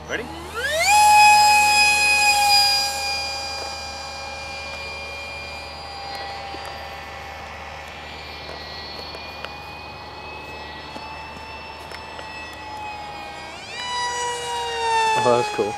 Ready? Oh, that was cool.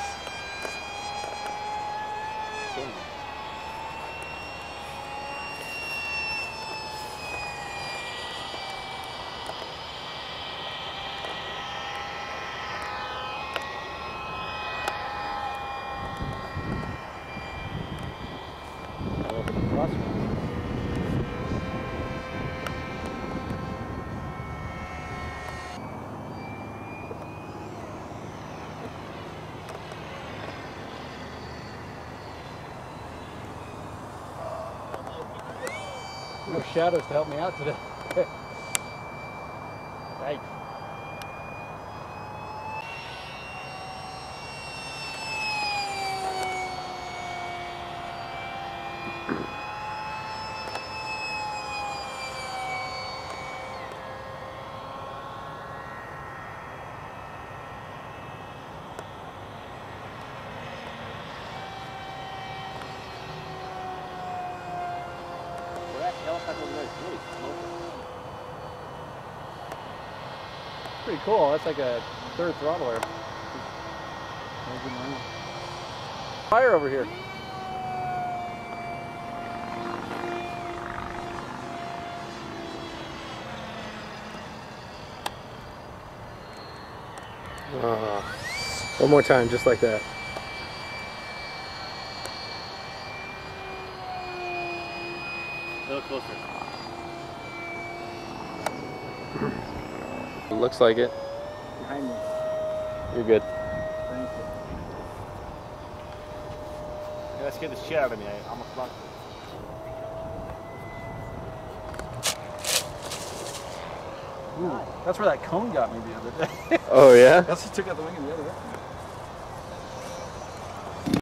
No shadows to help me out today. Right. Pretty cool. That's like a third throttle there. Fire over here. One more time, just like that. A little closer. It looks like it. Behind me. You're good. Thank you. Yeah, that scared the shit out of me. I almost blocked it. Ooh, that's where that cone got me the other day. Oh yeah? That's what took out the wing of the other.